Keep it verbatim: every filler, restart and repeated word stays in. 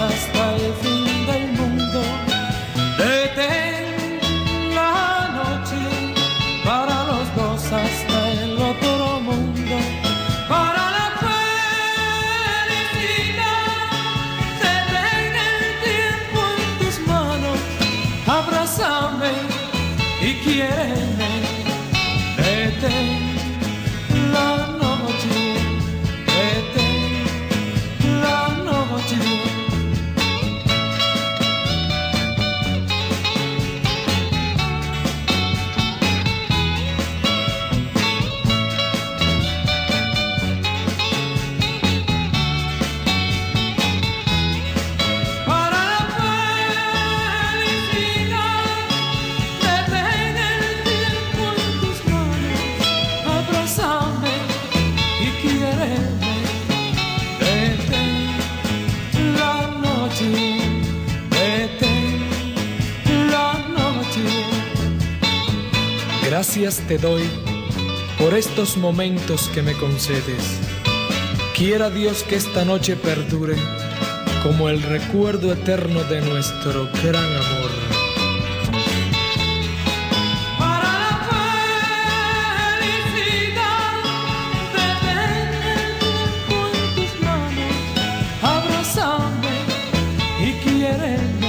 hasta el fin del mundo. Detén la noche para los dos hasta el otro mundo. Para la felicidad, detén el tiempo en tus manos. Abrázame y quiéreme. Detén la noche, detén la noche. Para la felicidad, detén el tiempo en tus manos. Abrázame y quiéreme. Detén la noche, detén la noche. Gracias te doy por estos momentos que me concedes. Quiera Dios que esta noche perdure como el recuerdo eterno de nuestro gran amor. Para la felicidad, detén el tiempo en tus manos. Abrázame y quiéreme.